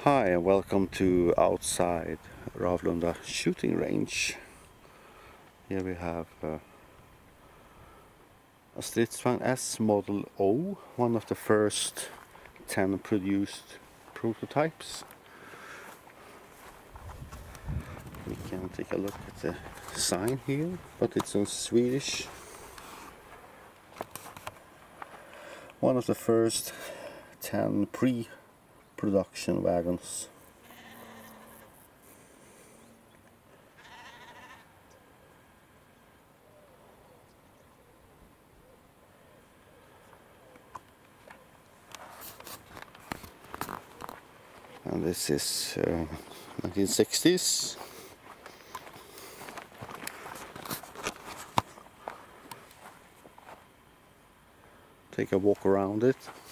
Hi and welcome to outside Ravlunda shooting range. Here we have a Stridsvagn S Model O, one of the first 10 produced prototypes. We can take a look at the sign here, but it's in Swedish. One of the first 10 pre-production wagons. And this is 1960s. Take a walk around it.